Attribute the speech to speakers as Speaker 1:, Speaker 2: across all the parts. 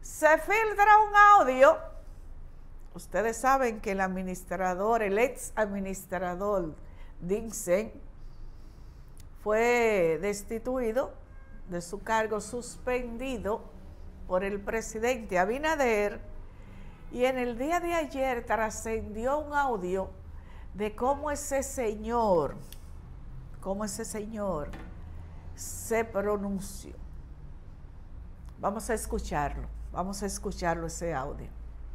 Speaker 1: Se filtra un audio. Ustedes saben que el ex administrador Dinsen fue destituido de su cargo, suspendido por el presidente Abinader, y en el día de ayer trascendió un audio de cómo ese señor se pronunció. Vamos a escucharlo ese audio.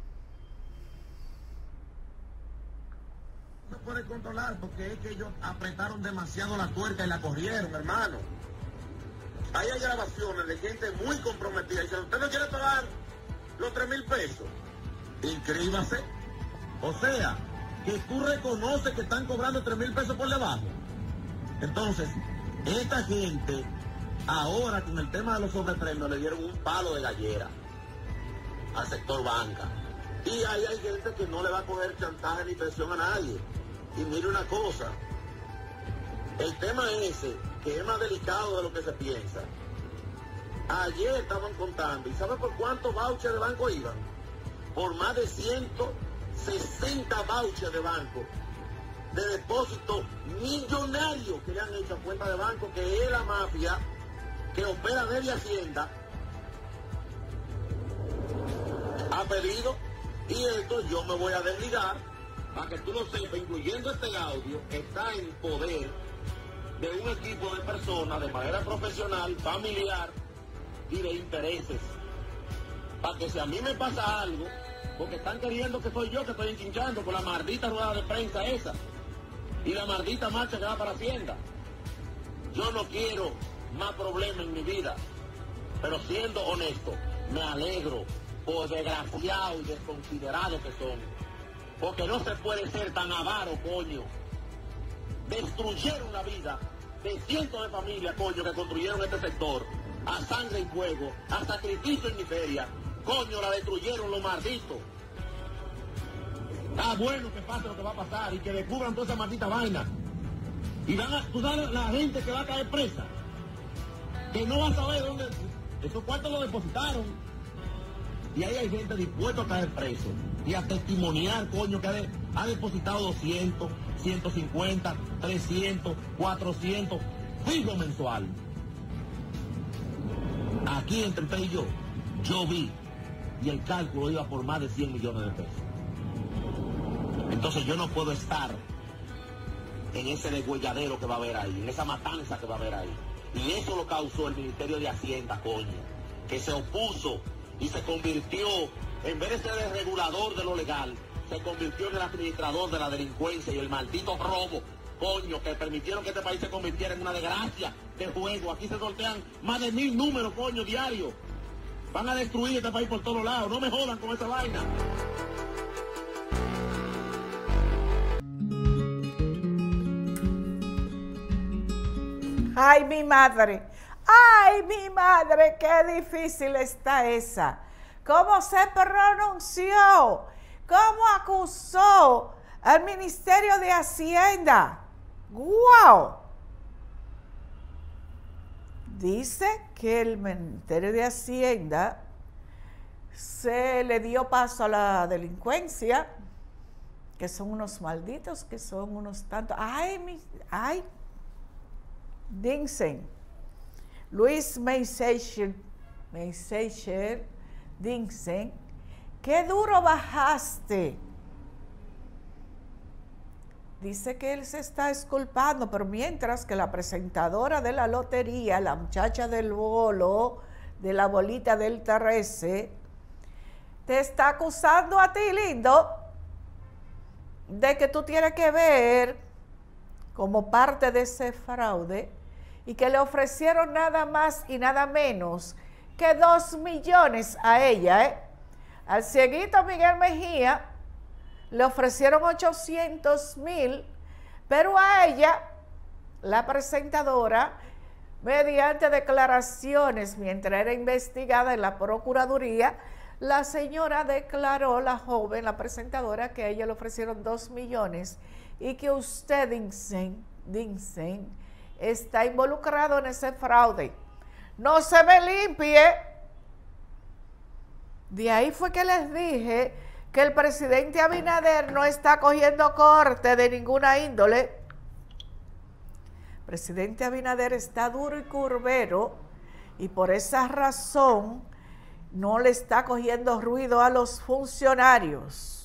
Speaker 2: No se puede controlar porque es que ellos apretaron demasiado la tuerca y la corrieron, hermano. Ahí hay grabaciones de gente muy comprometida. Dicen, ¿usted no quiere pagar los 3,000 pesos? Inscríbase. O sea, que tú reconoces que están cobrando 3,000 pesos por debajo. Entonces, esta gente, ahora con el tema de los sobrepremios, le dieron un palo de gallera al sector banca. Y ahí hay gente que no le va a coger chantaje ni presión a nadie. Y mire una cosa, el tema ese, que es más delicado de lo que se piensa. Ayer estaban contando, ¿y sabe por cuántos vouchers de banco iban? Por más de 160 vouchers de banco, de depósitos millonarios que le han hecho a cuenta de banco, que es la mafia que opera desde Hacienda, ha pedido. Y esto yo me voy a desligar, para que tú lo sepas, incluyendo este audio, está en poder de un equipo de personas de manera profesional, familiar y de intereses. Para que si a mí me pasa algo, porque están queriendo que soy yo que estoy enchinchando con la maldita rueda de prensa esa y la maldita marcha que va para Hacienda. Yo no quiero más problemas en mi vida, pero siendo honesto, me alegro por desgraciados y desconsiderados que son, porque no se puede ser tan avaro, coño. Destruyeron la vida de cientos de familias, coño, que construyeron este sector a sangre y fuego, a sacrificio y miseria. Coño, la destruyeron los malditos. Está bueno que pase lo que va a pasar y que descubran toda esa maldita vaina. Y van a, tú sabes, la gente que va a caer presa, que no va a saber dónde esos cuartos lo depositaron. Y ahí hay gente dispuesta a caer preso y a testimoniar, coño, que ha depositado 200, 150, 300, 400, fijo mensual. Aquí entre usted y yo vi, y el cálculo iba por más de 100 millones de pesos. Entonces yo no puedo estar en ese degüelladero que va a haber ahí, en esa matanza que va a haber ahí. Y eso lo causó el Ministerio de Hacienda, coño, que se opuso y se convirtió, en vez de ser el regulador de lo legal, se convirtió en el administrador de la delincuencia y el maldito robo, coño, que permitieron que este país se convirtiera en una desgracia de juego. Aquí se sortean más de 1000 números, coño, diarios. Van a destruir este país por todos lados. No me jodan con esa vaina.
Speaker 1: ¡Ay, mi madre! ¡Qué difícil está esa! ¿Cómo se pronunció? ¿Cómo acusó al Ministerio de Hacienda? ¡Guau! Dice que el Ministerio de Hacienda se le dio paso a la delincuencia, que son unos malditos, que son unos tantos. ¡Ay! Dinsen, Luis Meisecher Dinsen, qué duro bajaste. Dice que él se está exculpando, pero mientras que la presentadora de la lotería, la muchacha del bolo, de la bolita del 13, te está acusando a ti, lindo, de que tú tienes que ver como parte de ese fraude y que le ofrecieron nada más y nada menos que 2 millones a ella, Al cieguito Miguel Mejía le ofrecieron 800,000, pero a ella, la presentadora, mediante declaraciones mientras era investigada en la Procuraduría, la señora declaró, la joven, la presentadora, que a ella le ofrecieron 2 millones y que usted, Dinsen, está involucrado en ese fraude. No se me limpie. De ahí fue que les dije que el presidente Abinader no está cogiendo corte de ninguna índole. El presidente Abinader está duro y curvero y por esa razón no le está cogiendo ruido a los funcionarios.